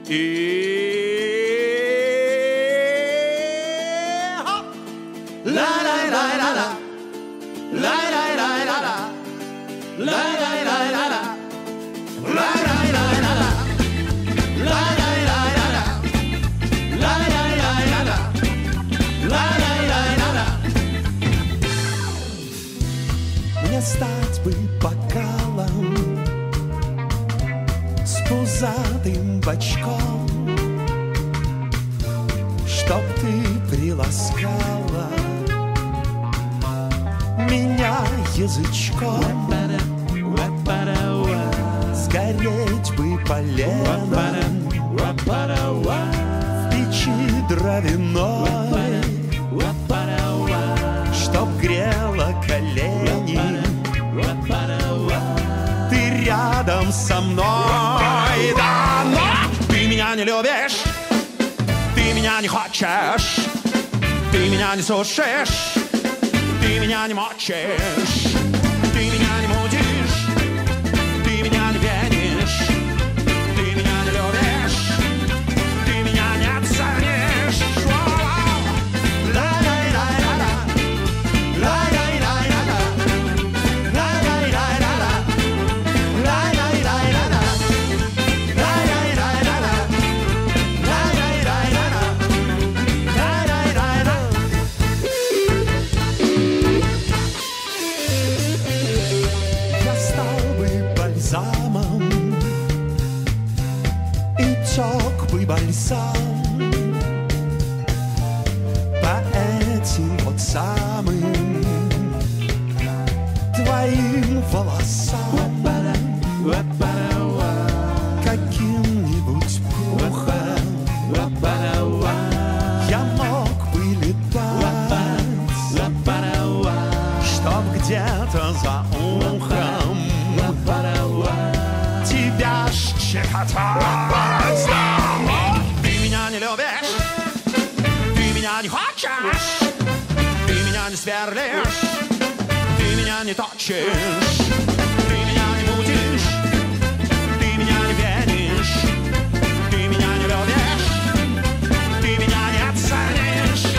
Мне стать бы бокалом с пузатым бочком, чтоб ты приласкала меня язычком. Сгореть бы поленом в печи дровяной, чтоб грела колени. Ты рядом со мной, да, но ты меня не любишь, ты меня не хочешь, ты меня не слушаешь, ты меня не мочишь, ты меня не мутишь, ты меня не пьянишь, ты меня не любишь, ты меня не ценишь. Тек бы бальзам по этим вот самым твоим волосам, каким-нибудь пухом я мог бы летать, чтоб где-то за ухом тебя щекотать. Ты меня не любишь, ты меня не хочешь, ты меня не сверлишь, ты меня не точишь, ты меня не мутишь, ты меня не пьянишь, ты меня не любишь, ты меня не ценишь.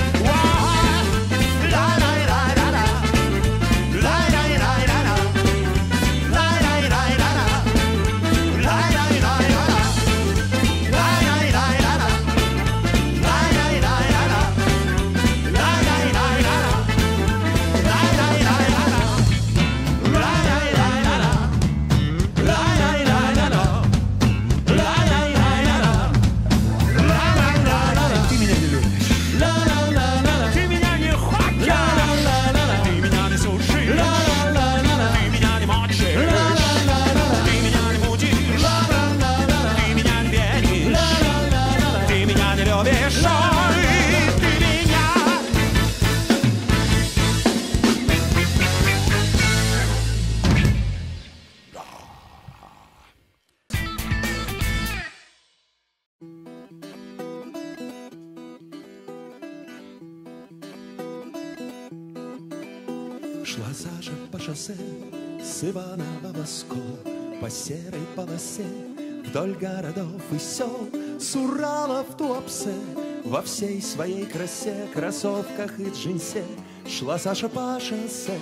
Шла Саша по шоссе с Иванова в Оскол, по серой полосе вдоль городов и сел, с Урала в Туапсе во всей своей красе, кроссовках и джинсе. Шла Саша по шоссе.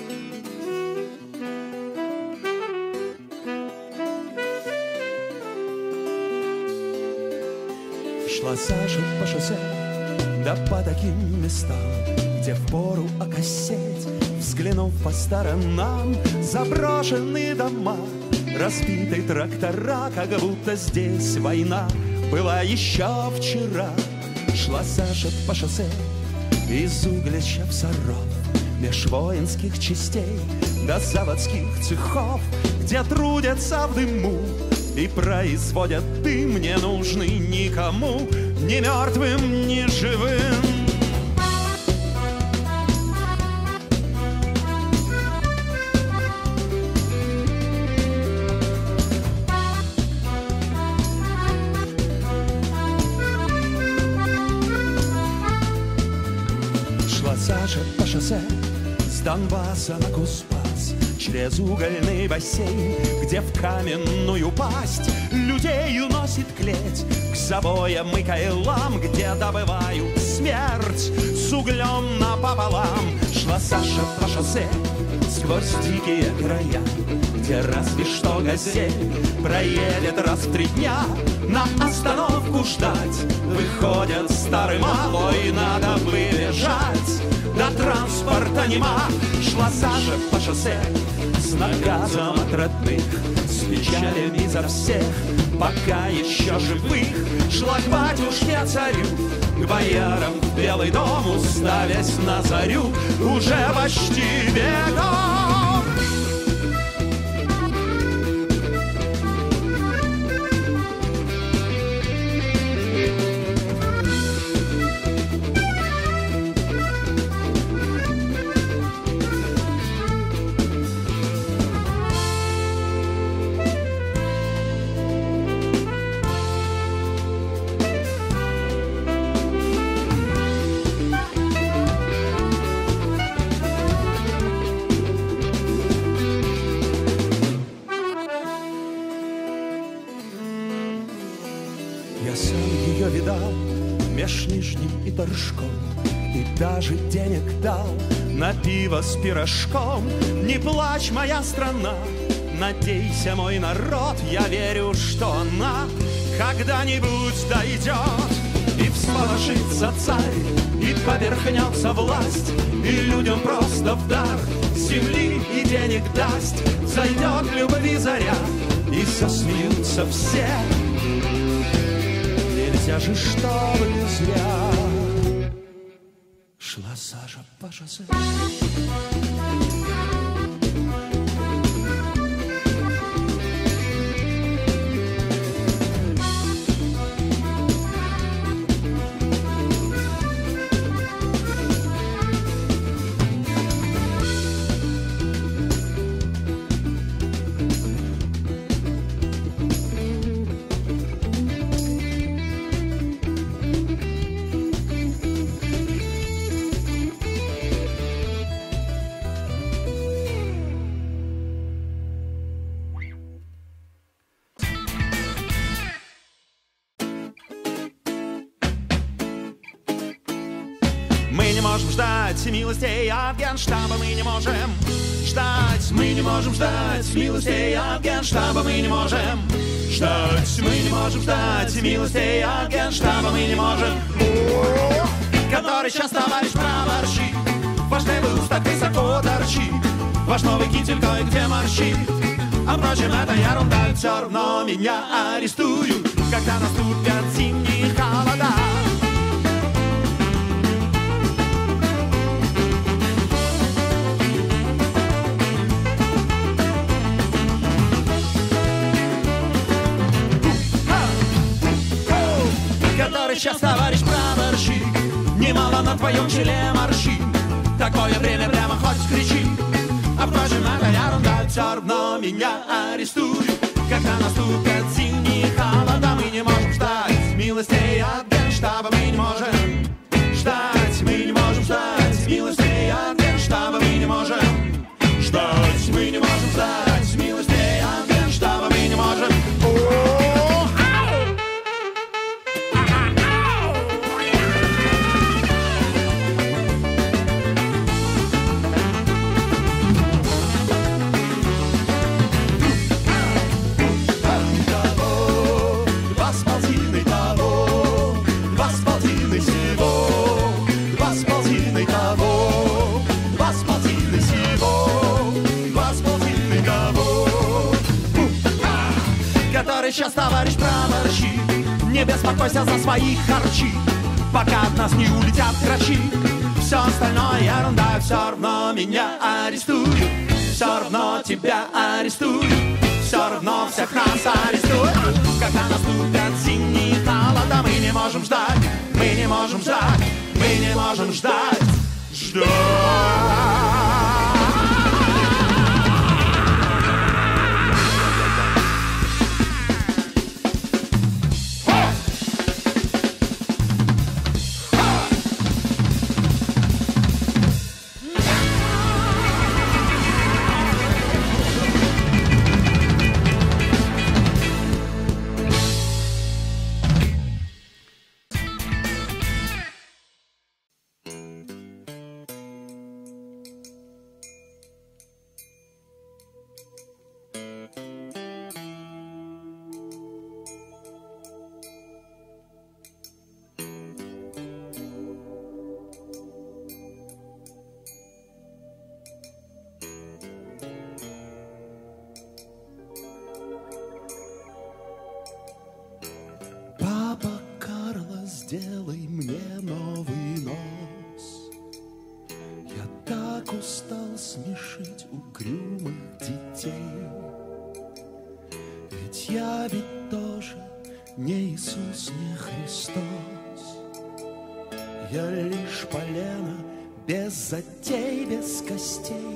Шла Саша по шоссе, да по таким местам, где впору окосеть. Взглянув по сторонам, заброшенные дома, разбитые трактора, как будто здесь война была еще вчера. Шла Саша по шоссе из Углича в Саров, меж воинских частей до заводских цехов, где трудятся в дыму и производят дым, не нужный никому, ни мертвым, ни живым. Саша по шоссе с Донбасса на Кузбасс, через угольный бассейн, где в каменную пасть людей уносит клеть, к забоям и кайлам, где добывают смерть с углем напополам. Шла Саша по шоссе сквозь дикие края, где разве что газель проедет раз в 3 дня. На остановку ждать выходят старый малой, надо бы бежать, да транспорта нема. Шла Саша по шоссе с наказом от родных, с печалями за всех, пока еще живых. Шла к батюшке царю, к боярам в Белый дом, уставясь на зарю уже почти веком. Я сам ее видал меж Нижним и Торжком, и даже денег дал на пиво с пирожком. Не плачь, моя страна, надейся, мой народ, я верю, что она когда-нибудь дойдет. И всполошится царь, и поверхнется власть, и людям просто в дар земли и денег даст. Зайдет любви заря, и засмеются все. Нельзя же, чтобы зря шла Саша по шоссе. Мы не можем ждать милостей от Генштаба, мы не можем ждать, мы не можем ждать милостей от Генштаба, мы не можем ждать, мы не можем ждать милостей от Генштаба, мы не можем. Который сейчас товарищ прапорщик, ваш левый уст так высоко торчит, ваш новый китель кое-где морщит. А впрочем, это ерунда, все равно меня арестуют, когда наступят зимние холода. Сейчас товарищ прапорщик, немало на твоем челе морщин. Такое время прямо хоть кричи. А впрочем, это ерунда, все равно меня арестуют, когда наступят зимние холода. Мы не можем ждать милостей от Генштаба, мы не можем ждать, мы не можем ждать милостей от Генштаба, мы не можем ждать, мы не можем ждать милостей от Генштаба, мы не можем. Сейчас товарищ прапорщик, не беспокойся за своих харчи, пока от нас не улетят грачи. Все остальное ерунда, все равно меня арестуют, все равно тебя арестуют, все равно всех нас арестуют. Когда наступят зимние холода, мы не можем ждать, мы не можем ждать, мы не можем ждать, ждать. сделай мне новый нос. Я так устал смешить угрюмых детей. Ведь я ведь тоже не Иисус, не Христос. Я лишь полено, без затей, без костей.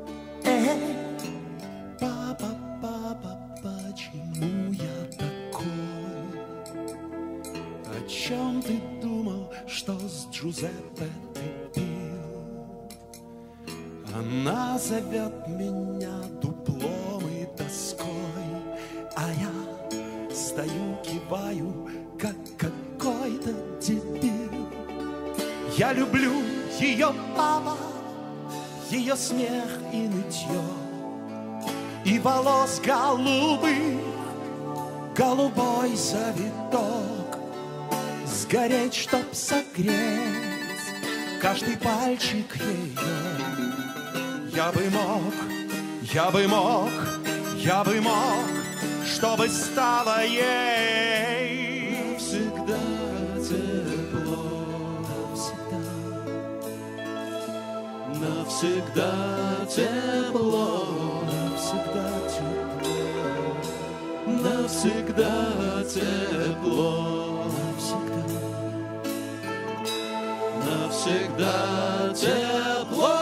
Папа, папа, почему я такой? О чем ты думал, что с Джузеппе ты пил? Она зовет меня дуплом и тоской, а я стою, киваю, как какой-то дебил. Я люблю ее, папа, ее смех и нытье, и волос голубых голубой завиток. Сгореть, чтоб согреть каждый пальчик ее. Я бы мог, я бы мог, я бы мог, чтобы стало ей всегда тепло. Навсегда тепло, навсегда тепло, навсегда тепло, навсегда тепло.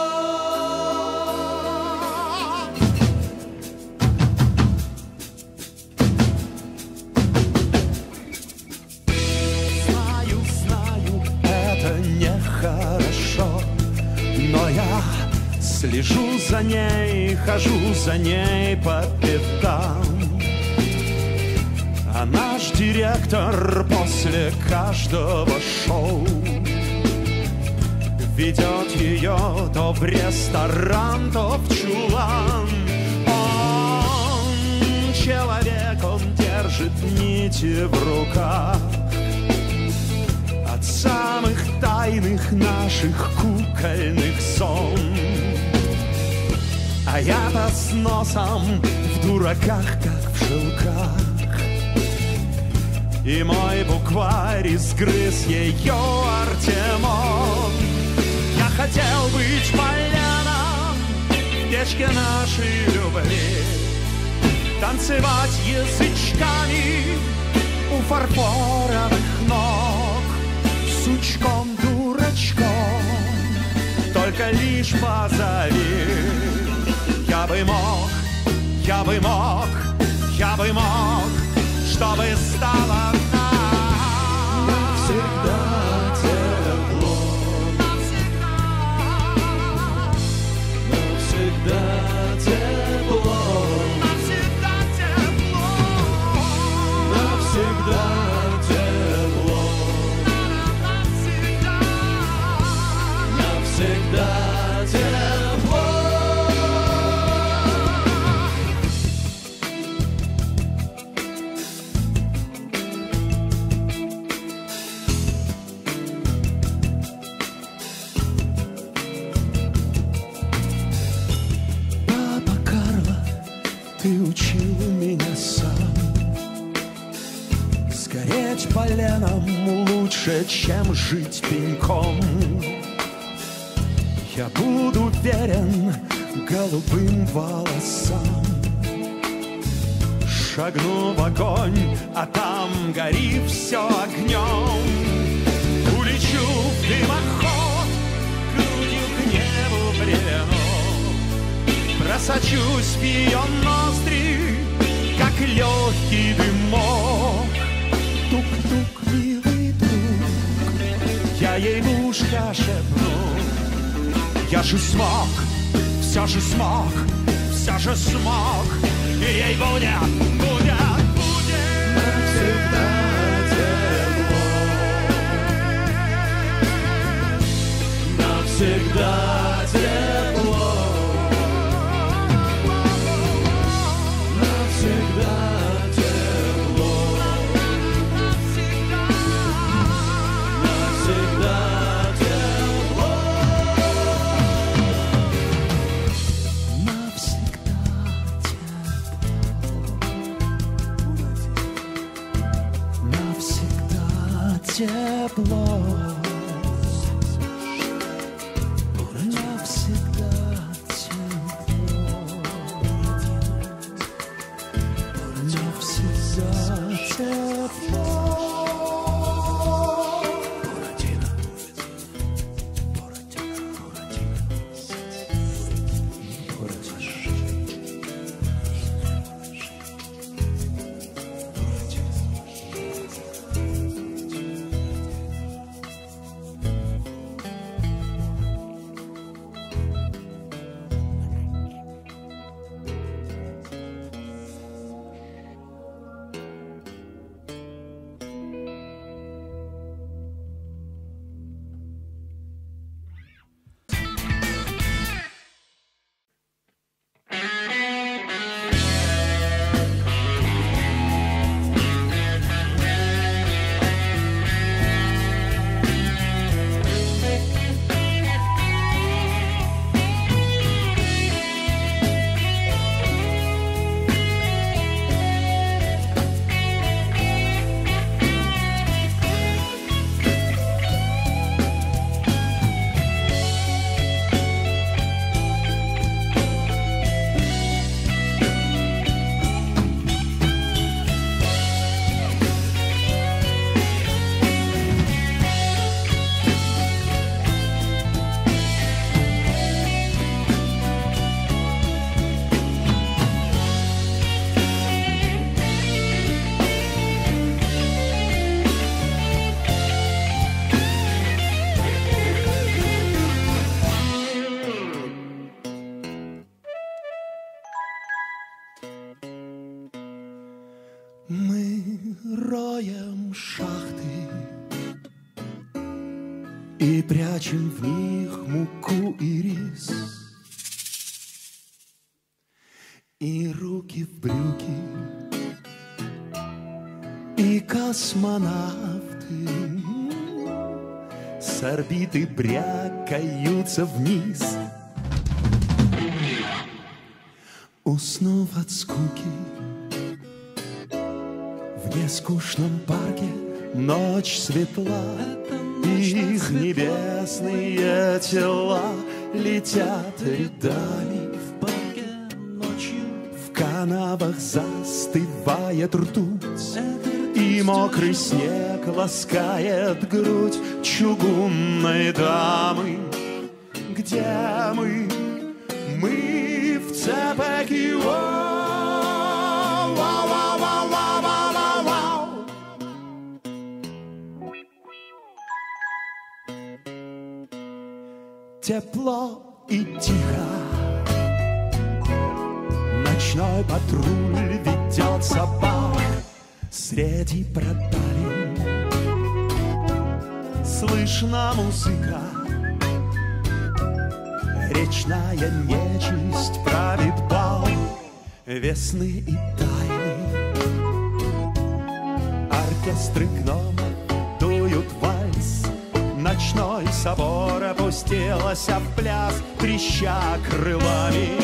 Знаю, знаю, это нехорошо, но я слежу за ней, хожу за ней по пятам. А наш директор после каждого шоу ведет ее то в ресторан, то в чулан. Он человек, он держит нити в руках от самых тайных наших кукольных сон. А я-то с носом в дураках, как в шелках, и мой букварь изгрыз ее Артемон. Я хотел быть поляном в печке нашей любви, танцевать язычками у фарфоровых ног, сучком-дурачком, только лишь позови. Я бы мог, я бы мог, я бы мог, чтобы стало нам навсегда тепло, навсегда тепло, навсегда тепло, навсегда тепло, навсегда тепло. Ты учил меня сам сгореть поленом лучше, чем жить пеньком. Я буду верен голубым волосам, шагну в огонь, а там гори все огнем. Улечу в дымоход, грудью к небу прильну, просочусь в ее ноздри, как легкий дымок. Тук-тук, милый друг, я ей в ушко шепну. Я же смог, все же смог, все же смог, и ей будет, будет, будет навсегда тепло, навсегда тепло. тепло. Навсегда тепло. Навсегда тепло. Мы роем шахты и прячем в них муку и рис, и руки в брюки, и космонавты с орбиты брякаются вниз. Уснув от скуки в нескучном парке, ночь светла, их небесные тела летят рядами в парке ночью. В канавах застывает ртуть, и мокрый снег ласкает грудь чугунной дамы. Где мы? Мы в цепи. Тепло и тихо, ночной патруль ведет собак среди проталин. Слышна музыка, речная нечисть правит бал весны и тайны. Оркестры гномов дуют вальс, ночной собор опустился в пляс, треща крылами.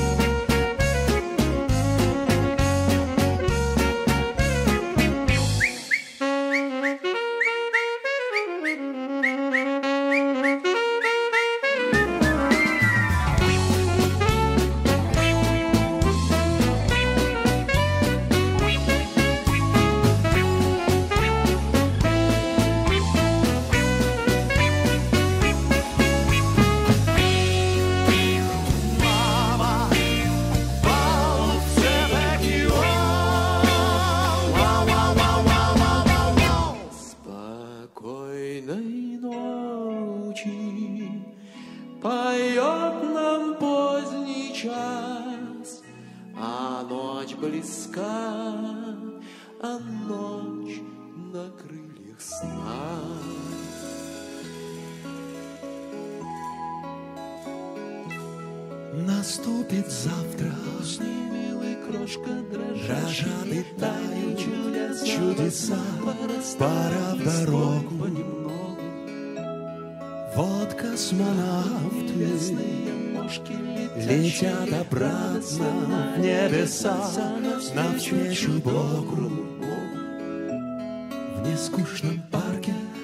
Поет нам поздний час, а ночь близка, а ночь на крыльях сна. Наступит завтра, милый крошка дрожат и тают чудеса, пора в дорогу. Вот космонавты летят обратно в небеса, навстречу Богу. В нескучном парке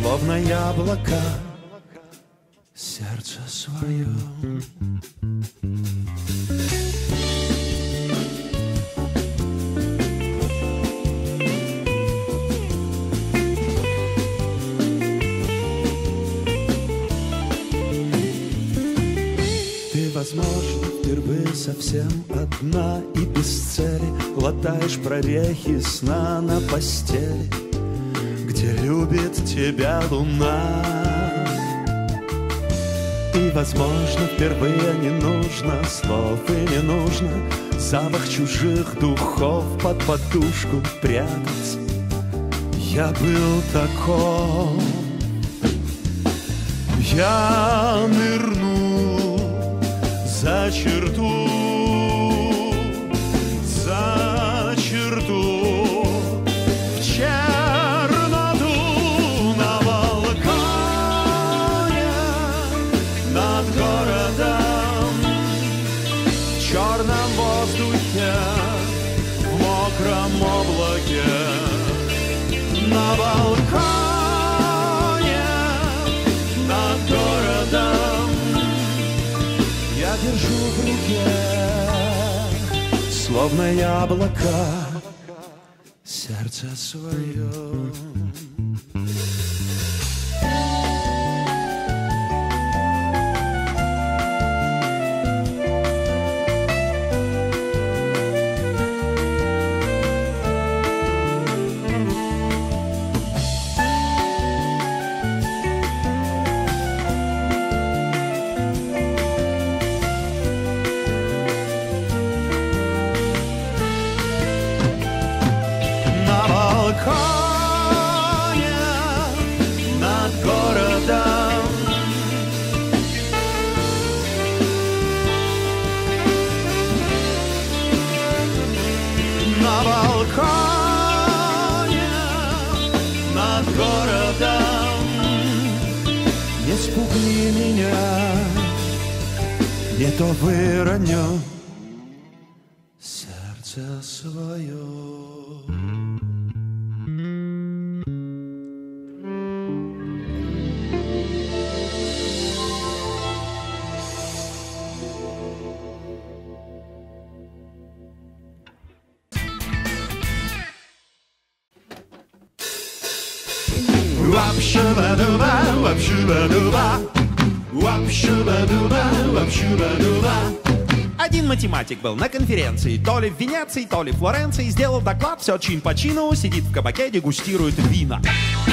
словно яблоко, сердце свое. Ты, возможно, впервые совсем одна и без цели латаешь прорехи сна на постели, где любит тебя луна. И, возможно, впервые не нужно слов и не нужно запах чужих духов под подушку прятать. Я был таков. Я нырну за черту, в черноту на балконе над городом, в черном воздухе, в мокром облаке, на балконе над городом. Я держу в руке, словно яблоко, сердце свое. На балконе над городом. Не спугни меня, не то выроню сердце свое. Вап-шуба-дуба, вап-шуба-дуба, вап-шуба-дуба, вап-шуба-дуба. Один математик был на конференции, то ли в Венеции, то ли в Флоренции, сделал доклад, все чин по чину, сидит в кабаке, дегустирует вина.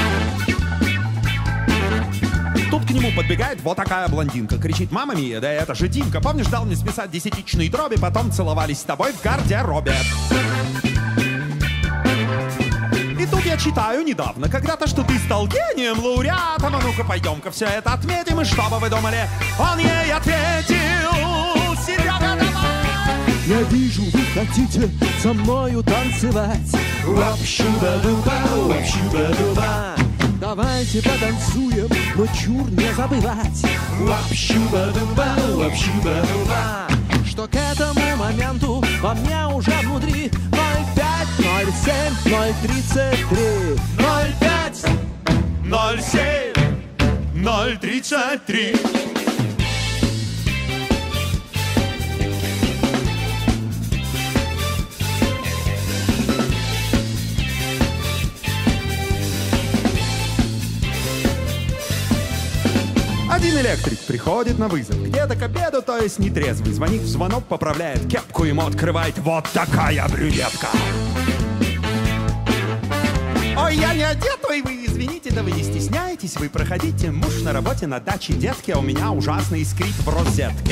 Тут к нему подбегает вот такая блондинка, кричит: «Мама мия, да это же Димка, помнишь, дал мне списать десятичные дроби, потом целовались с тобой в гардеробе». И тут я читаю недавно, когда-то, что ты стал гением, лауреатом. А ну-ка, пойдем-ка все это отметим. И что бы вы думали? Он ей ответил: «Серега, давай!» Я вижу, вы хотите со мною танцевать. Вап-шуба-дуба, вап-шуба-дуба. Давайте потанцуем, но чур не забывать. Вап-шуба-дуба, вап-шуба-дуба. Что к этому моменту во мне уже внутри 05, 07, 033. 05, 07, 033. Один электрик приходит на вызов, где-то к обеду, то есть нетрезвый. Звонит в звонок, поправляет кепку, ему открывает вот такая брюнетка. Ой, я не одет, ой, вы извините, да вы не стесняйтесь, вы проходите, муж на работе на даче детки, а у меня ужасный скрип в розетке.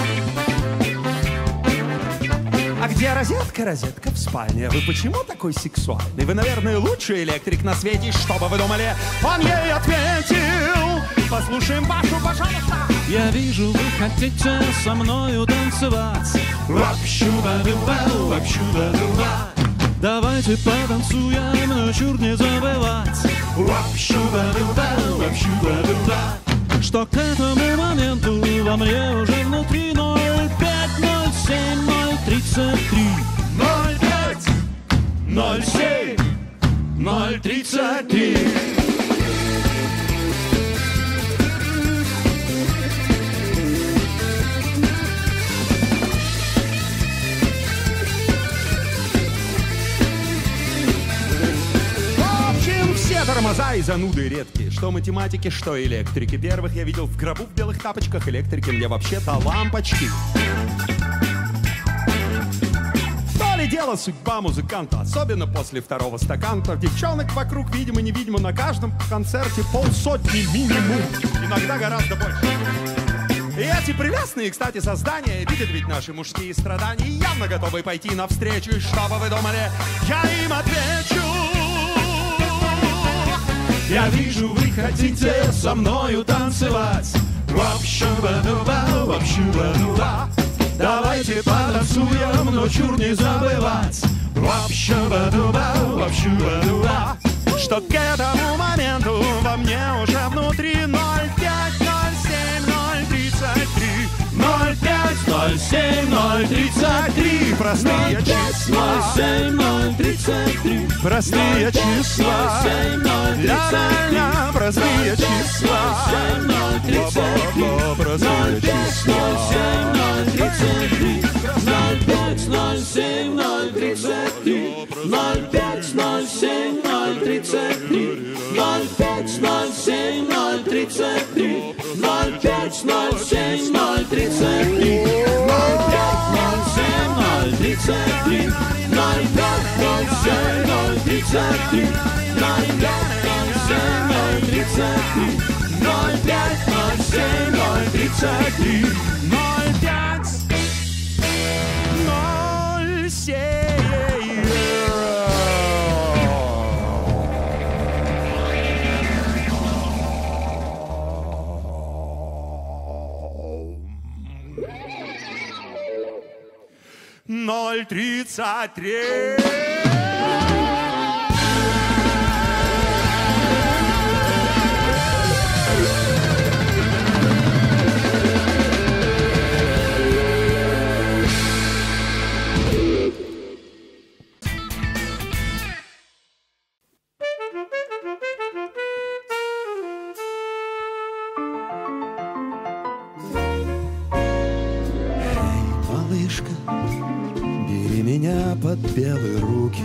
А где розетка? Розетка в спальне. Вы почему такой сексуальный? Вы, наверное, лучший электрик на свете. Что бы вы думали? Он ей ответил: послушаем Пашу, пожалуйста. Я вижу, вы хотите со мною танцевать. Вап-шуба-дуба, вап-шуба-дуба. Давайте потанцуем, но чур не забывать. Вап-шуба-дуба, вап-шуба-дуба. Что к этому моменту во мне уже внутри 05, 07, 033. 05, 07, 033. Тормоза и зануды редкие, что математики, что электрики. Первых я видел в гробу в белых тапочках, электрики мне вообще-то лампочки. То ли дело судьба музыканта, особенно после второго стакана. Девчонок вокруг, видимо-невидимо, на каждом концерте 50 минимум, иногда гораздо больше. И эти прелестные, кстати, создания видят ведь наши мужские страдания и явно готовы пойти навстречу. И что бы вы думали, я им отвечу: я вижу, вы хотите со мною танцевать. Давайте потанцуем, но чур не забывать. Что к этому моменту во мне уже внутри 05, 07, 033. 05, 07, 033. Простые числа. 07, 033. Простые числа. 07, 033. Простые числа. 07, 033. Простые числа. 07, 033. 05, 07, 033. 05, 07, 033. 05, 07, 033. 05, 07, 033. 033. Бери меня под белые руки,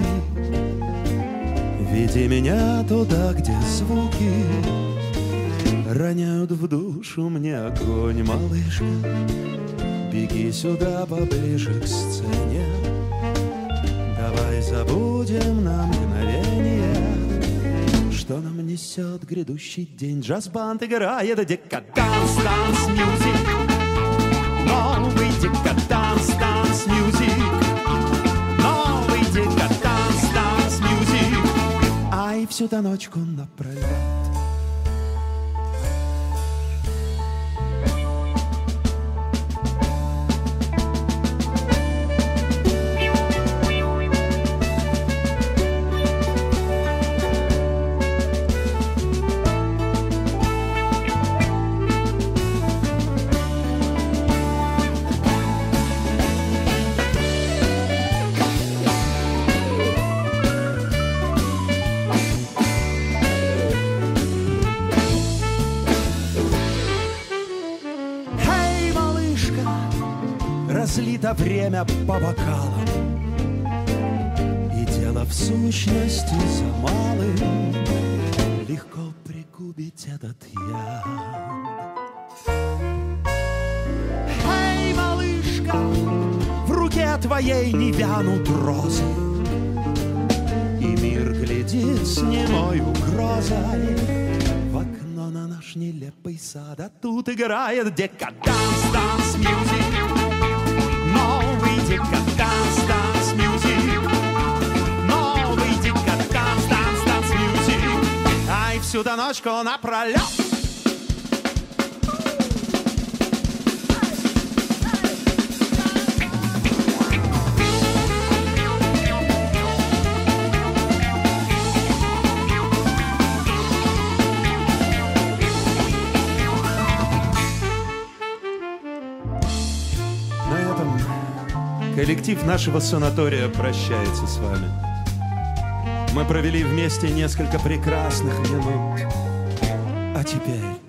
веди меня туда, где звуки роняют в душу мне огонь. Малышка, беги сюда поближе к сцене. Давай забудем на мгновение, что нам несет грядущий день. Джаз-банд играет декаданс, данс-мьюзик. Новый декаданс, данс-мьюзик. Новый декаданс, данс-мьюзик. Ай, всю ту ночку напролет. Разлито время по бокалам, и дело в сущности за малым. Легко пригубить этот яд. Эй, малышка, в руке твоей не вянут розы, и мир глядит с немой угрозой в окно на наш нелепый сад. А тут играет декаданс, данс-мьюзик. Новый декаданс, данс-мьюзик. Новый декаданс, данс-мьюзик. Ай, всю ту ночку напролет. Коллектив нашего санатория прощается с вами. Мы провели вместе несколько прекрасных минут. А теперь